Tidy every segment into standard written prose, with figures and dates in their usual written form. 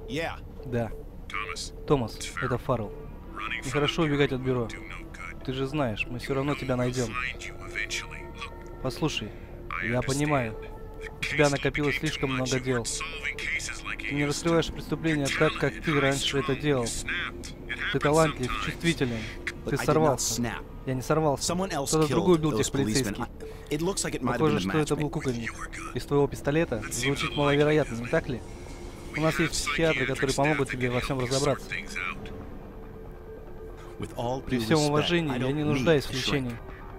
Да. Томас, это Фаррелл. Нехорошо убегать от бюро. Ты же знаешь, мы все равно тебя найдем. Послушай, я понимаю, у тебя накопилось слишком много дел. Ты не раскрываешь преступления так, как ты раньше это делал. Ты талантлив, чувствителен. Ты сорвался. Я не сорвался. Кто-то другой убил тех полицейских. Похоже, что это был кукольник. Из твоего пистолета звучит маловероятно, не так ли? У нас есть психиатры, которые помогут тебе во всем разобраться. При всем уважении, я не нуждаюсь в лечении.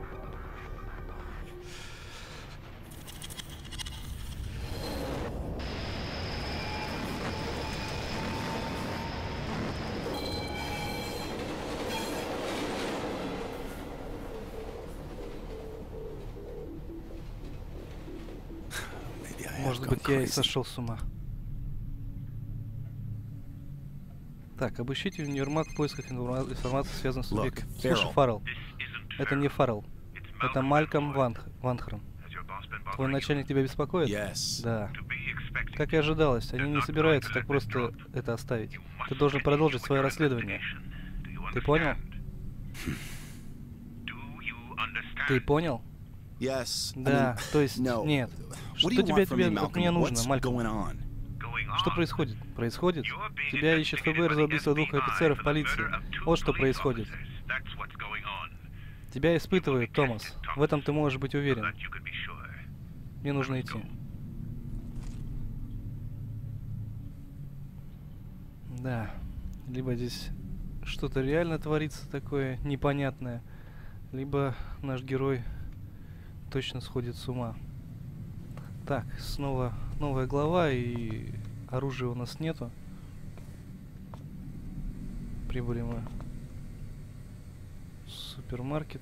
Может быть, я и сошел с ума. Так, обыщите универмаг в поисках информации, связанной с субъектом. Слушай, Фаррелл, это не Фаррелл. Это Малькольм Ванхрам. Твой начальник тебя беспокоит? Да. Как и ожидалось, они не собираются так просто это оставить. Ты должен продолжить свое расследование. Ты понял? Ты понял? Да, то есть нет. Что тебе от меня нужно, Малькольм? Что происходит? Происходит? Тебя ищет ФБР за убийство 2 офицеров полиции. Вот что происходит. Тебя испытывают, Томас. В этом ты можешь быть уверен. Мне нужно идти. Да. Либо здесь что-то реально творится такое непонятное, либо наш герой точно сходит с ума. Так, снова новая глава, и оружия у нас нету. Прибыли мы в супермаркет.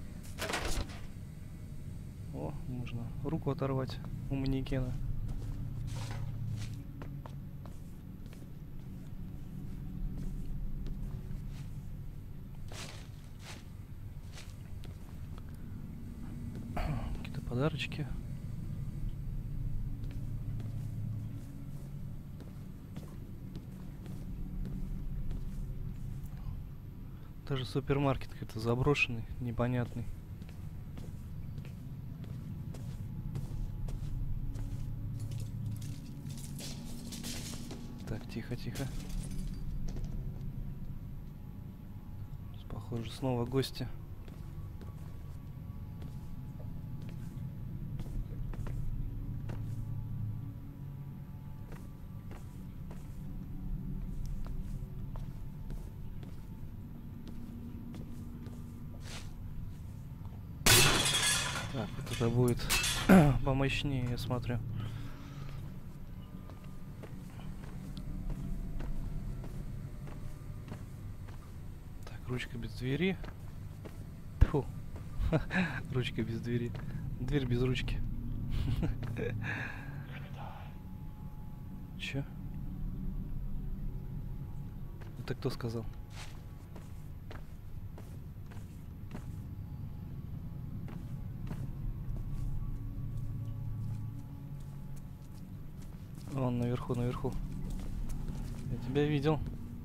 О, можно руку оторвать у манекена. Какие-то подарочки. Даже супермаркет какой-то заброшенный, непонятный. Так, тихо, тихо. Похоже, снова гости. Так, вот это будет помощнее, я смотрю. Так, ручка без двери. Фу. Ручка без двери. Дверь без ручки. Чё? Это кто сказал? Вон наверху, наверху. Я тебя видел.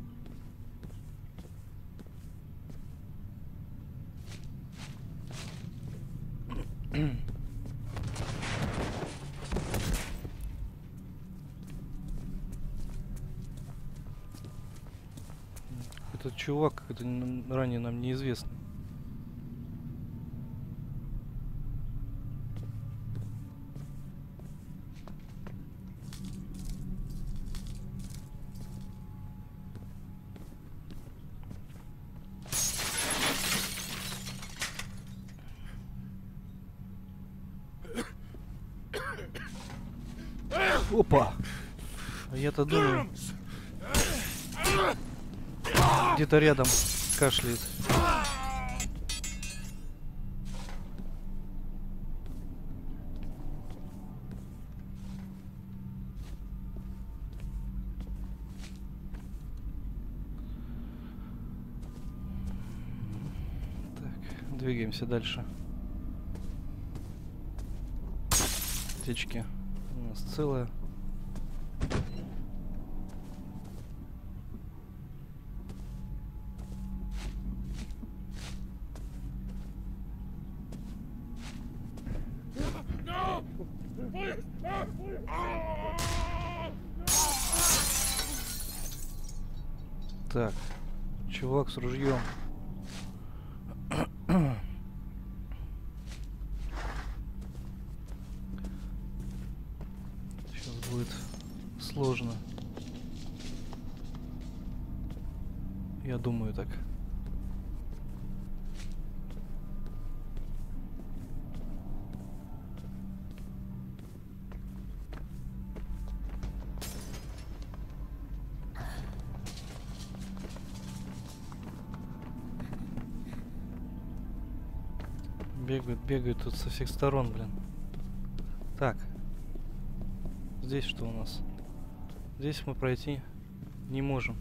Этот чувак, это ранее нам неизвестно. Опа! А я-то думаю, где-то рядом кашляет. Так, двигаемся дальше. Аптечки у нас целая. Так, чувак с ружьем. Сейчас будет сложно. Я думаю так. Бегают тут со всех сторон, блин. Так. Здесь что у нас? Здесь мы пройти не можем.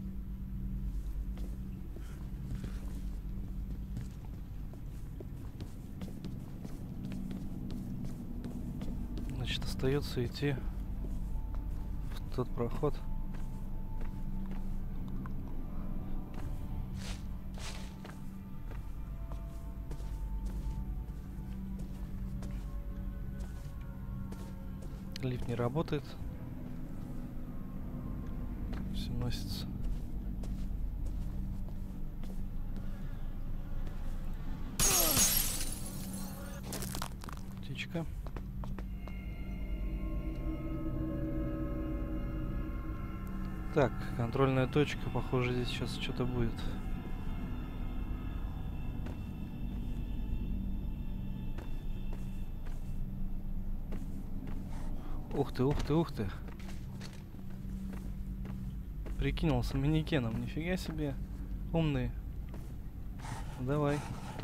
Значит, остается идти в тот проход. Лифт не работает. Все носится. Птичка. Так, контрольная точка. Похоже, здесь сейчас что-то будет. Ух ты, ух ты, ух ты. Прикинулся манекеном. Нифига себе. Умный. Давай.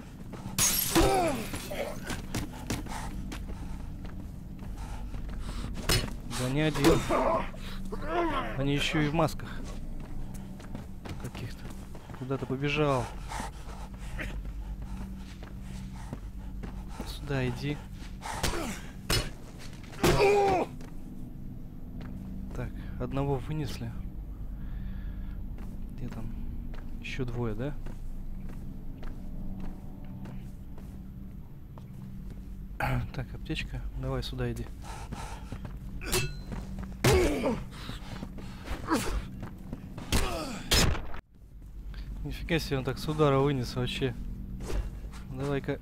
Да не один. Они еще и в масках. Каких-то. Куда-то побежал. Сюда иди. Так, одного вынесли. Где там? Еще двое, да? Так, аптечка. Давай сюда иди. Нифига себе, он так с удара вынес вообще. Давай-ка.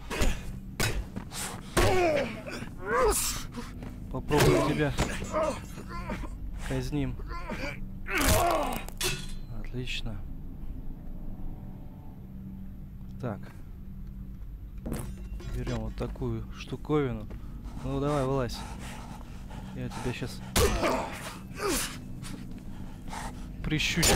Попробуем тебя. Казним. Отлично. Так. Берем вот такую штуковину. Ну давай, вылазь. Я тебя сейчас прищучу.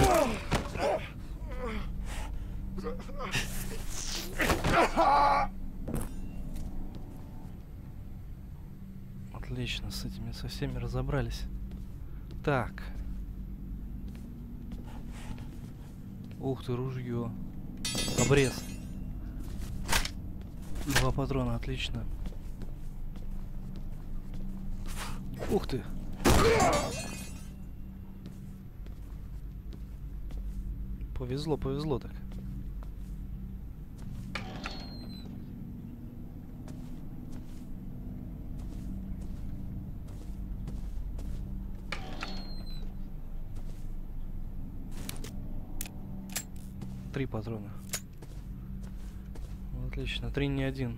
Отлично, с этими со всеми разобрались. Так. Ух ты, ружье. Обрез. 2 патрона, отлично. Ух ты. Повезло, повезло так. Три патрона. Отлично, 3 не 1.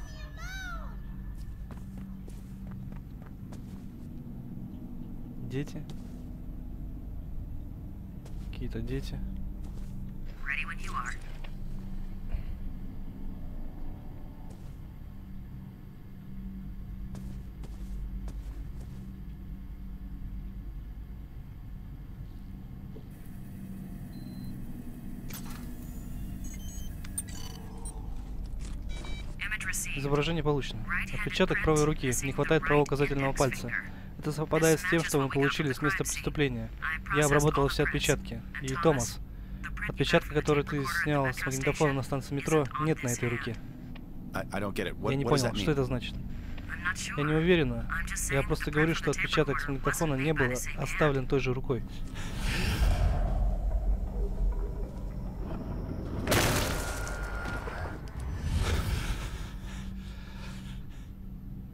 Дети. Какие-то дети. Изображение получено. Отпечаток правой руки. Не хватает правого указательного пальца. Это совпадает с тем, что мы получили с места преступления. Я обработал все отпечатки. И Томас. Отпечатка, который ты снял с магнитофона на станции метро, нет на этой руке. Я не понял, что это значит. Я не уверена. Я просто говорю, что отпечаток с магнитофона не был оставлен той же рукой.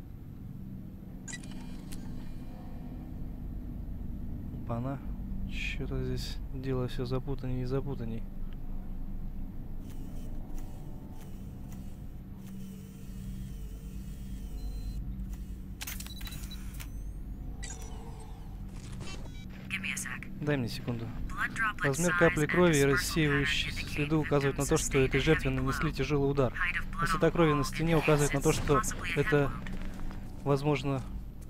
Опа-на. Что-то здесь дело все запутанней и запутанней. Дай мне секунду. Размер капли крови и рассеивающиеся следы указывают на то, что этой жертве нанесли тяжелый удар. Высота крови на стене указывает на то, что это, возможно...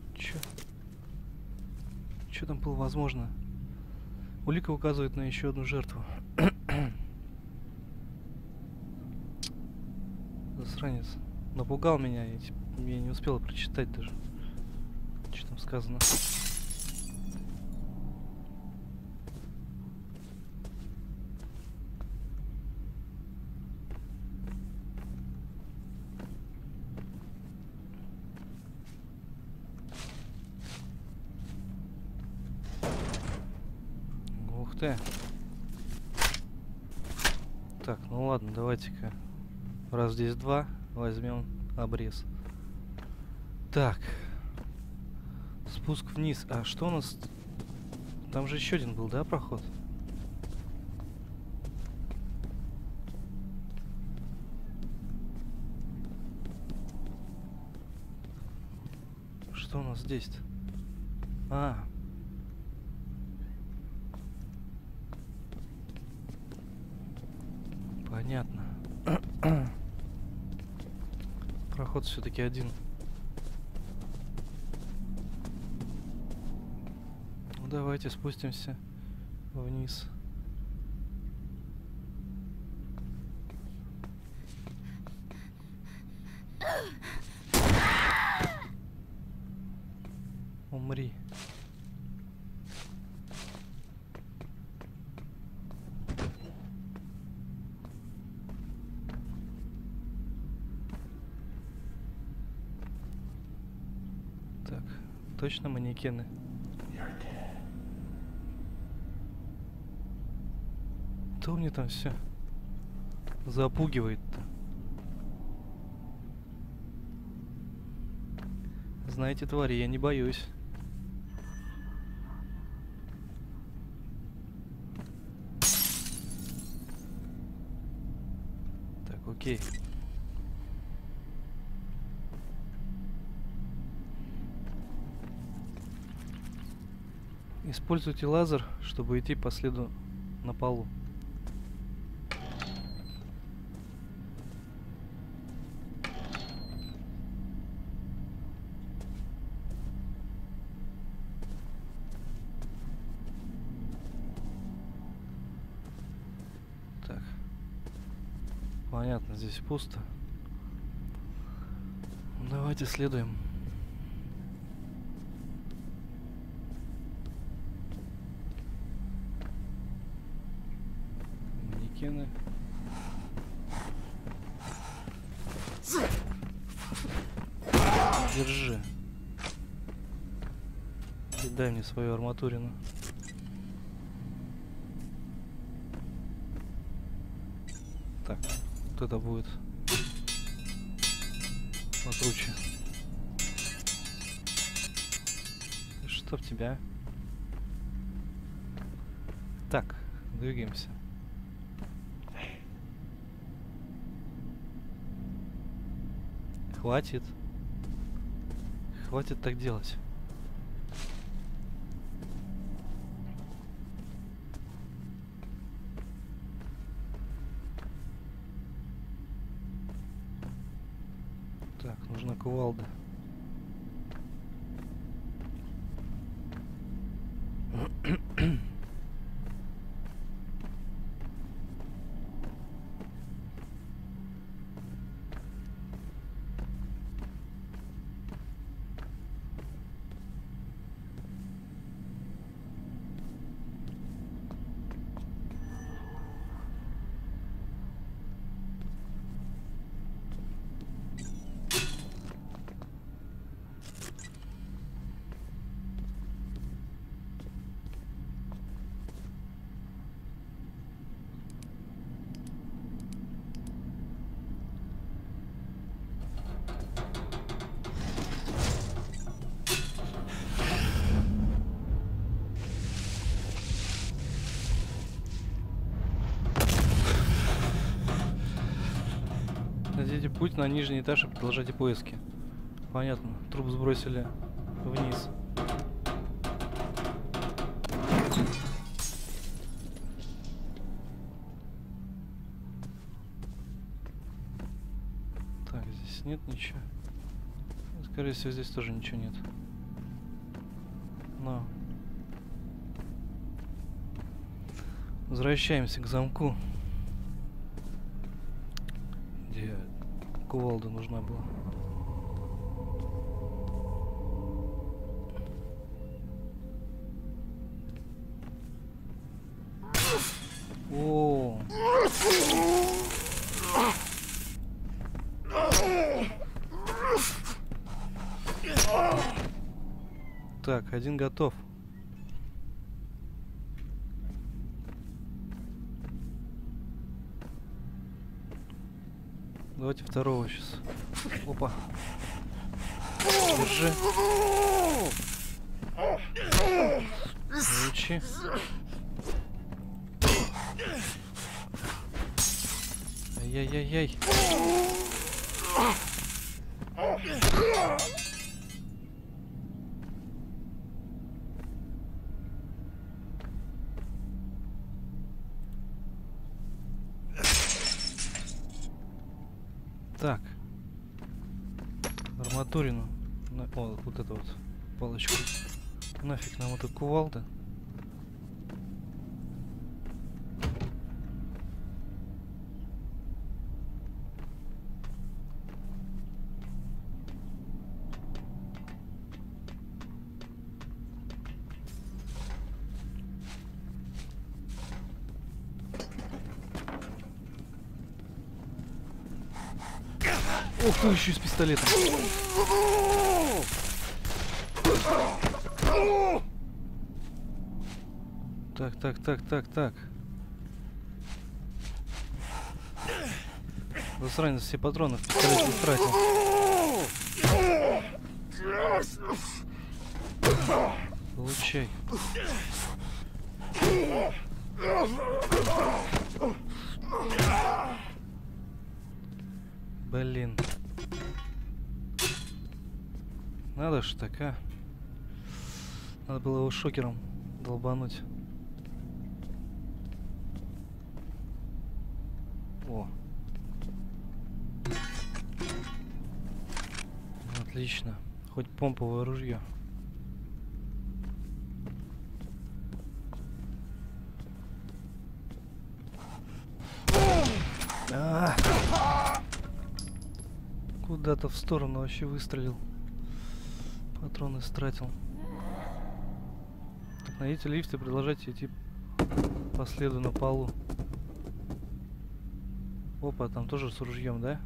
Чё там было возможно? Улика указывает на еще одну жертву. Засранец. Напугал меня, я не успел прочитать даже. Что там сказано? Ух ты. Так, ну ладно, давайте-ка. Раз здесь два, возьмем обрез. Так. Спуск вниз. А что у нас? Там же еще один был, да, проход? Что у нас здесь-то? А. Понятно. Проход все-таки один. Ну, давайте спустимся вниз. Умри. Так, точно манекены? Кто мне там все запугивает-то? Знаете, твари, я не боюсь. Так, окей. Используйте лазер, чтобы идти по следу на полу. Так. Понятно, здесь пусто. Давайте следуем. Манекены. Держи. И дай мне свою арматурину. Так, вот это будет покруче. Чтоб тебя. Так, двигаемся. Хватит. Хватит так делать. Так, нужна кувалда. Найдите путь на нижний этаж и продолжайте поиски. Понятно. Труп сбросили вниз. Так, здесь нет ничего. Скорее всего, здесь тоже ничего нет. Но возвращаемся к замку, где кувалда нужна была. О! Так, один готов. Давайте второго сейчас. Опа. Держи. Получи. Ай-яй-яй-яй. Так. Арматурину. О, вот это вот палочку. Нафиг нам это кувалда. Ох ты, еще и с пистолетом. Так. Засранец все патроны в пистолет истратил. Получай. Блин. Надо ж так, а? Надо было его шокером долбануть. О. Отлично. Хоть помповое ружье. Куда-то в сторону вообще выстрелил. Патроны стратил. Так, найдите лифт и продолжайте идти по следу на полу. Опа, там тоже с ружьем, да?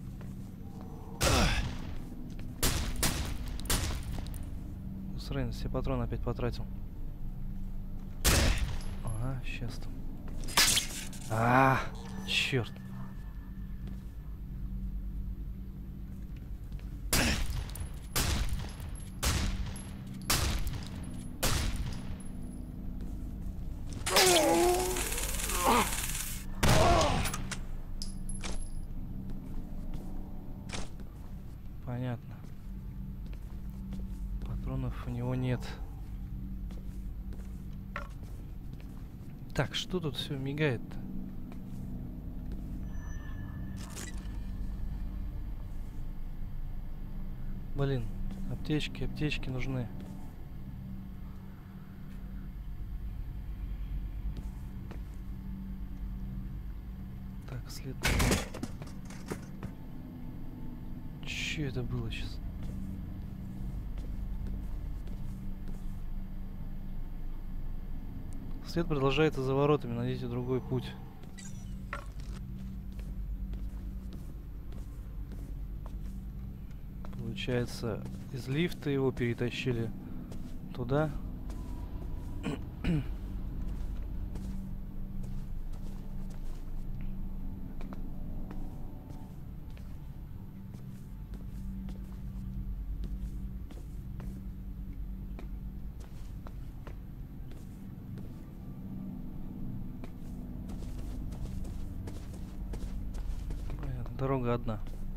Срань, все патроны опять потратил. Ага, сейчас там. Черт. Понятно. Патронов у него нет. Так, что тут все мигает-то? Блин, аптечки нужны. Так, след. Че это было сейчас? След продолжается за воротами, найдите другой путь. Получается, из лифта его перетащили туда. Дорога одна.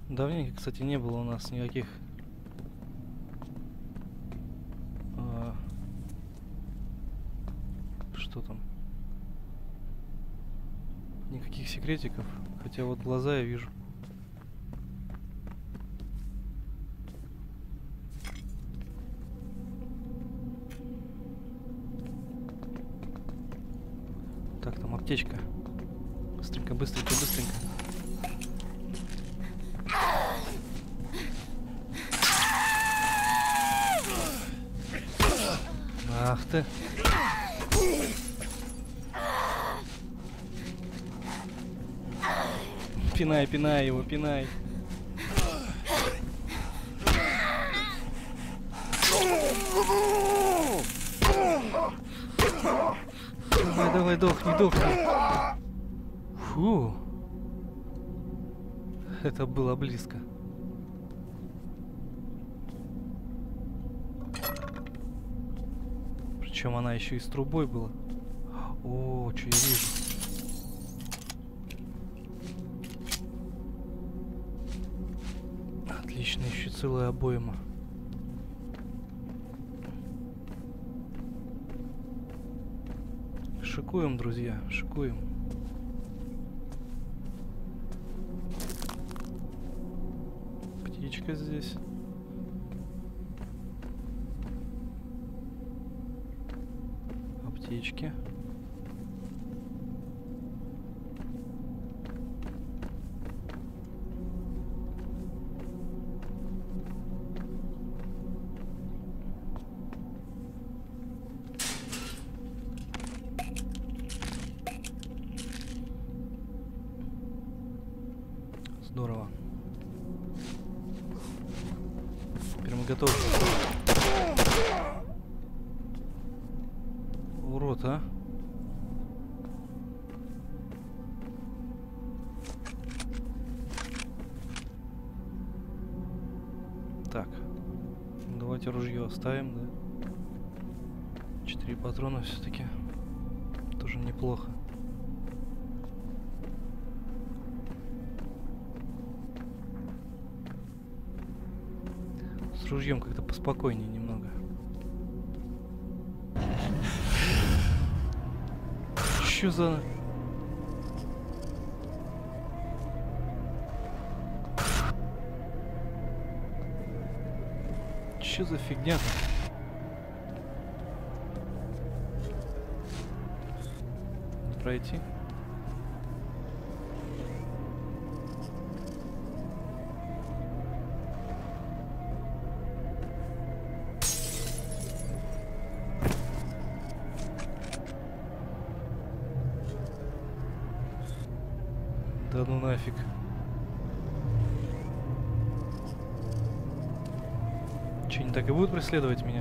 Давненько, кстати, не было у нас никаких что там? Никаких секретиков. Хотя вот глаза я вижу. Так, там аптечка. Быстренько, быстренько, быстренько. Ах ты. Пинай, пинай его, пинай. Давай, давай, дохни, дохни. Фу. Это было близко. Причем она еще и с трубой была. О, что я вижу. Отлично, еще целая обойма. Шикуем, друзья, шикуем. Птичка здесь. Аптечки. Здорово. Теперь мы готовы. Урод, а? Так. Давайте ружье оставим, да? 4 патрона все-таки. Тоже неплохо. С ружьем как-то поспокойнее немного. Чё за... Чё за фигня-то? Пройти. Да ну нафиг. Че, не так и будут преследовать меня?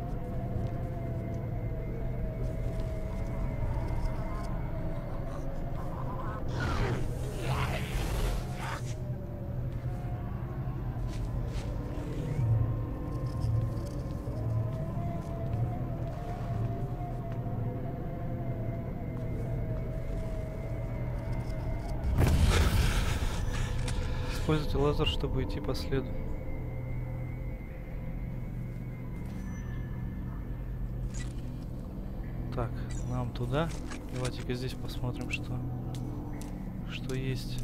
Используйте лазер, чтобы идти по следу. Так, нам туда. Давайте-ка здесь посмотрим, что есть.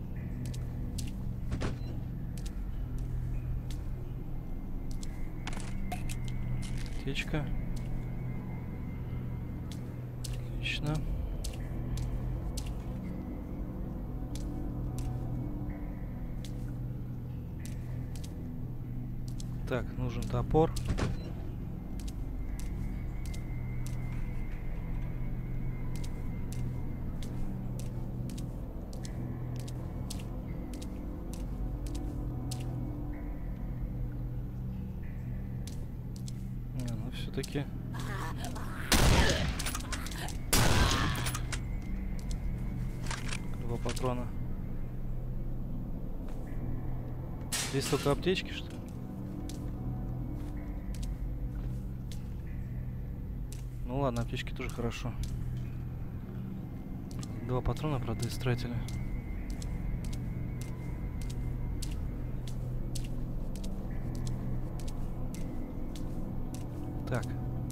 Аптечка. Отлично. Так, нужен топор. Но все-таки... Два патрона. Здесь только аптечки, что ли? Ну ладно, аптечки тоже хорошо. Два патрона, правда, истратили. Так.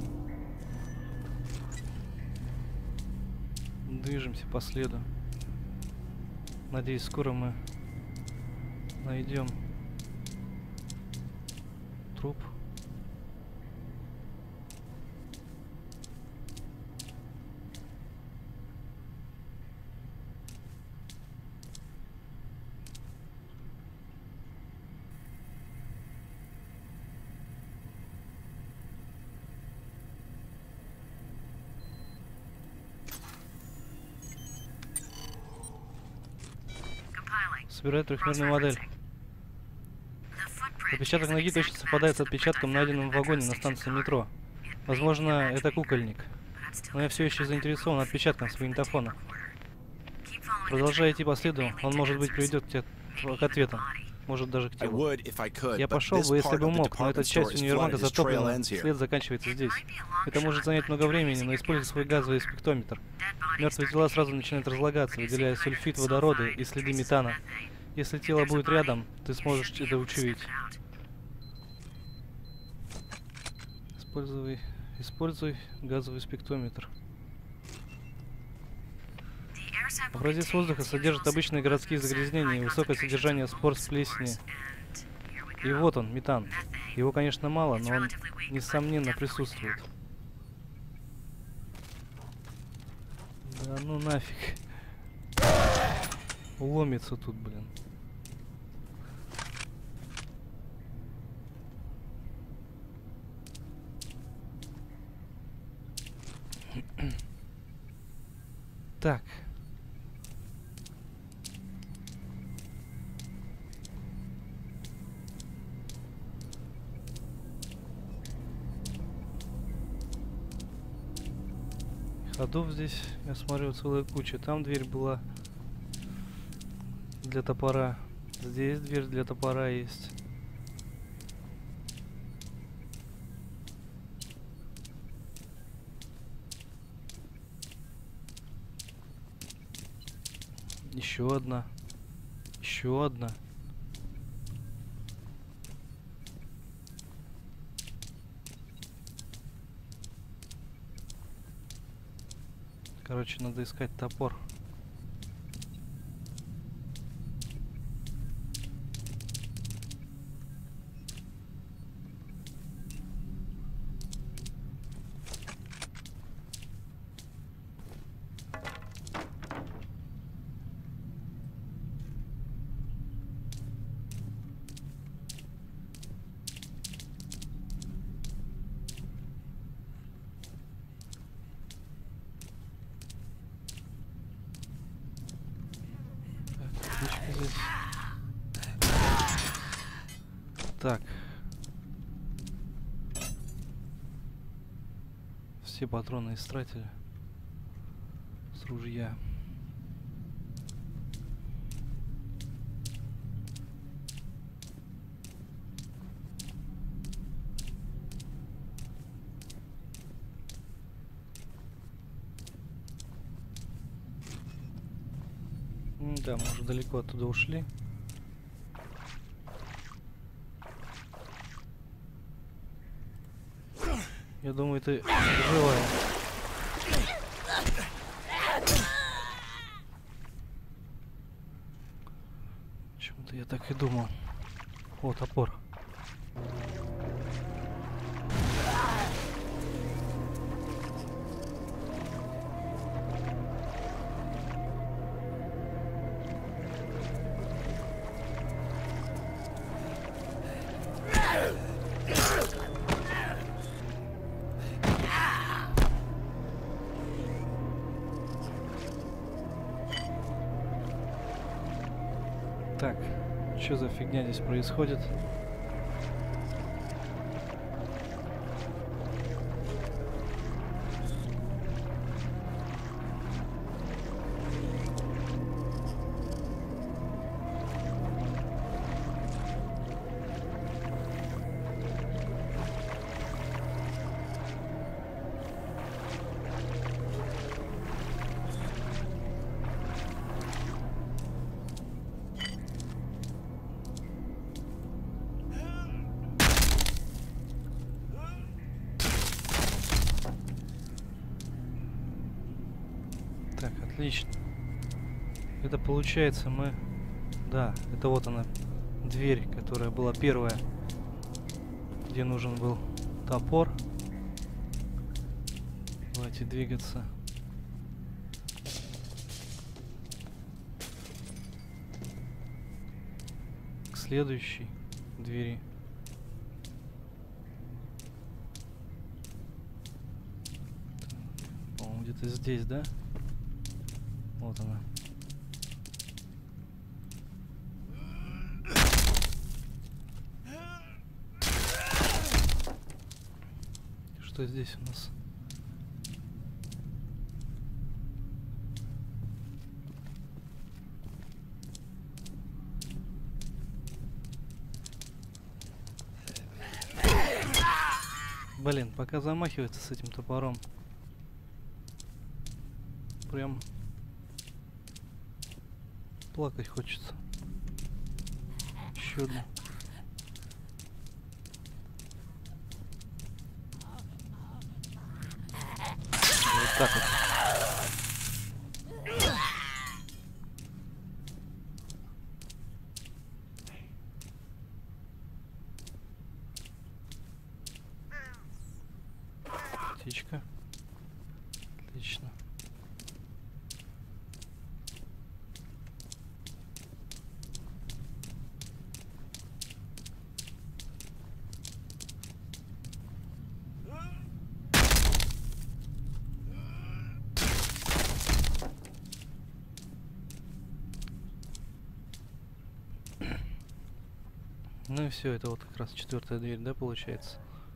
Движемся по следу. Надеюсь, скоро мы найдем труп. Собираю трехмерную модель. Отпечаток ноги точно совпадает с отпечатком, найденным в вагоне на станции метро. Возможно, это кукольник. Но я все еще заинтересован отпечатком с магнитофона. Продолжая идти по следу, он, может быть, приведет к ответам. Может, даже к телу. Я пошел бы, если бы мог, но эта часть универмага затоплена, след заканчивается здесь. Это может занять много времени, но используй свой газовый спектрометр. Мертвые тела сразу начинают разлагаться, выделяя сульфид водорода и следы метана. Если тело будет рядом, ты сможешь это учуять. Используй газовый спектрометр. Образец воздуха содержит обычные городские загрязнения и высокое содержание спор с плесени. И вот он, метан. Его, конечно, мало, но он, несомненно, присутствует. Да ну нафиг. Ломится тут, блин. Так. Ходов здесь, я смотрю, целая куча. Там дверь была для топора. Здесь дверь для топора есть. Еще одна. Еще одна. Короче, надо искать топор. Здесь. Так. Все патроны истратили с ружья. Да, мы уже далеко оттуда ушли. Я думаю, ты живая. Почему-то я так и думал. О, топор. Так, что за фигня здесь происходит? Так, отлично. Это получается мы... Да, это вот она, дверь, которая была первая, где нужен был топор. Давайте двигаться. К следующей двери. По-моему, где-то здесь, да? Вот она. Что здесь у нас? Блин, пока замахивается с этим топором. Прям плакать хочется. Еще одну. Вот так вот. Птичка. Отлично. Ну и все, это вот как раз 4-я дверь, да, получается?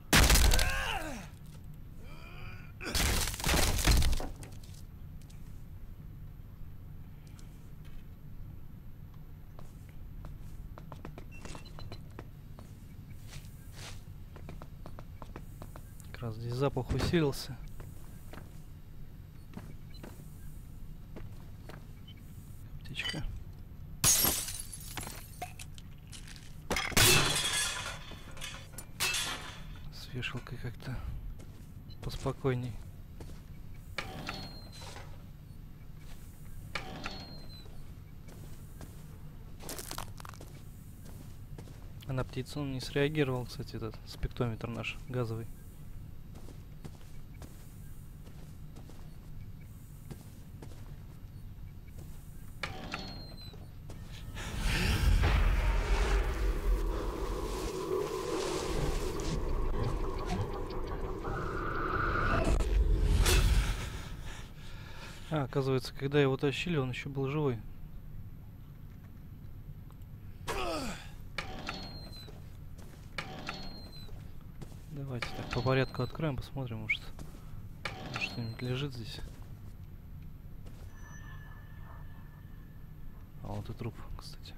Как раз здесь запах усилился. Птичка. С вешалкой как-то поспокойней. А на птицу он не среагировал, кстати, этот спектрометр наш газовый. А, оказывается, когда его тащили, он еще был живой. Давайте так по порядку откроем, посмотрим, может что-нибудь лежит здесь. А вот и труп, кстати.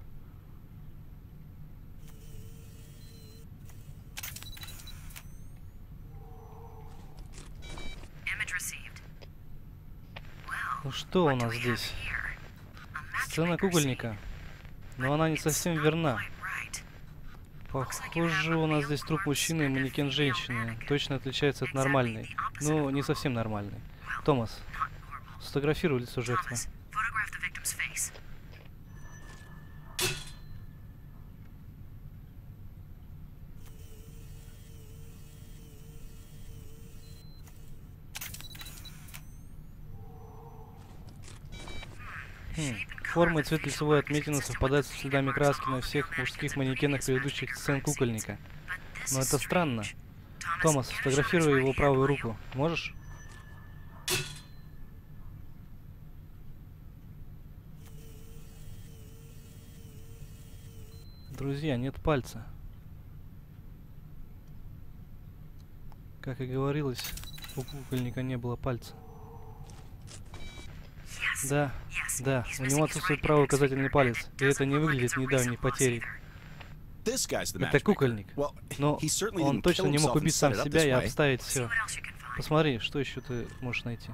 Ну что у нас здесь? Сцена кукольника. Но она не совсем верна. Похоже, у нас здесь труп мужчины и манекен женщины. Точно отличается от нормальной. Ну, не совсем нормальной. Томас, сфотографируй лицо жертвы. Форма и цвет лицевой отметины совпадают с следами краски на всех мужских манекенах предыдущих сцен кукольника. Но это странно. Томас, сфотографируй его правую руку. Можешь? Друзья, нет пальца. Как и говорилось, у кукольника не было пальца. Да, да, у него отсутствует правый указательный палец, и это не выглядит недавней потерей. Это кукольник, но он точно не мог убить сам себя и обставить все. Посмотри, что еще ты можешь найти.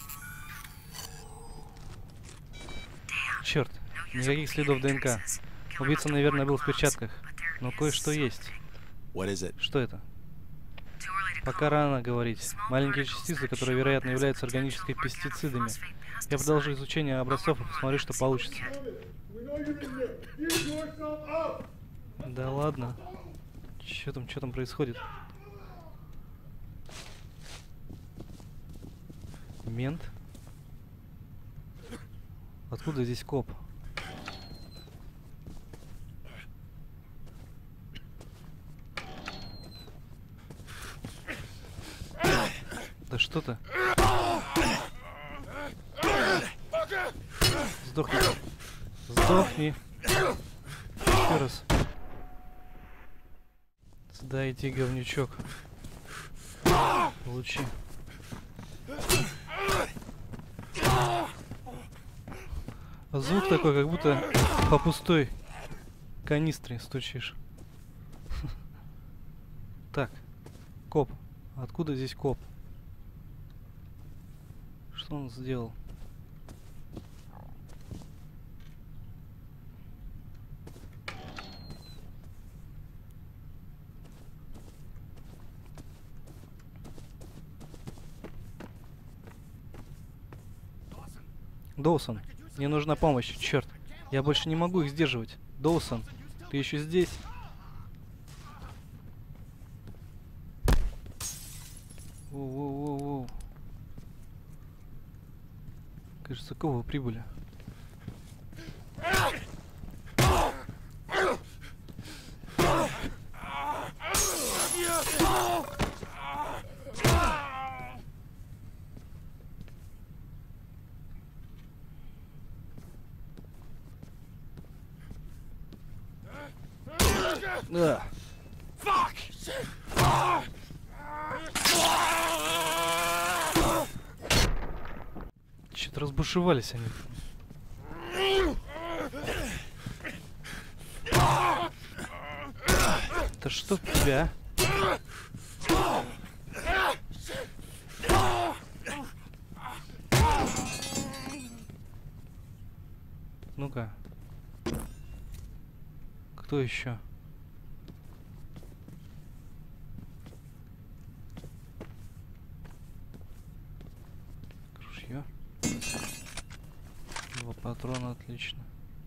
Черт, никаких следов ДНК. Убийца, наверное, был в перчатках. Но кое-что есть. Что это? Пока рано говорить. Маленькие частицы, которые, вероятно, являются органическими пестицидами. Я продолжу изучение образцов и посмотрю, что получится. Да ладно. Что там происходит? Мент? Откуда здесь коп? Да что ты? Сдохни. Сдохни. Еще раз. Сюда иди, говнючок. Получи. Звук такой, как будто по пустой канистре стучишь. Так. Коп. Откуда здесь коп? Что он сделал? Доусон, мне нужна помощь, черт. Я больше не могу их сдерживать. Доусон, ты еще здесь? Воу-воу-воу-воу. Кажется, кого прибыли? Да. Что-то разбушевались они. Да что в тебя? Ну-ка. Кто еще? Ружье. 2 патрона, отлично.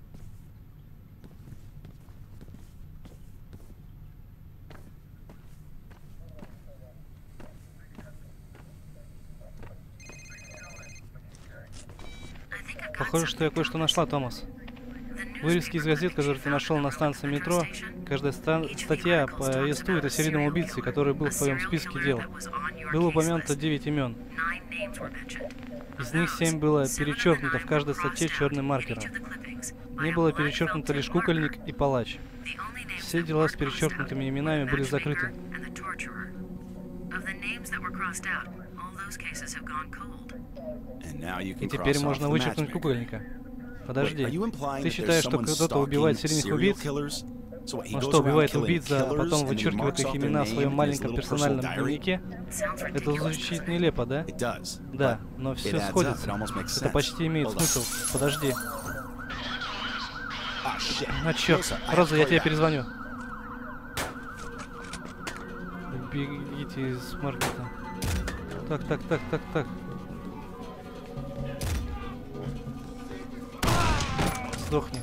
Похоже, что я кое-что нашла, Томас. Вырезки из газет, которые ты нашел на станции метро, каждая статья повествует о серийном убийце, который был в твоем списке дел. Было упомянуто 9 имен. Из них 7 было перечеркнуто в каждой статье черным маркером. Не было перечеркнуто лишь кукольник и палач. Все дела с перечеркнутыми именами были закрыты. И теперь можно вычеркнуть кукольника. Подожди, ты считаешь, что кто-то убивает серийных убийц? Он что, убивает убийц, а потом вычеркивает их имена в своем маленьком персональном дневнике? Это звучит нелепо, да? Да, но все сходится. Это почти имеет смысл. Подожди. А, черт. Роза, я тебе перезвоню. Бегите из маркета. Так. Сдохни.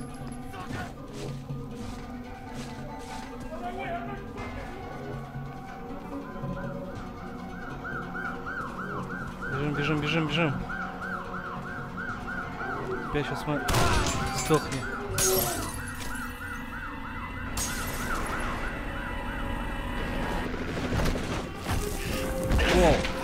Бежим. Опять сейчас мы... Сдохни. Воу.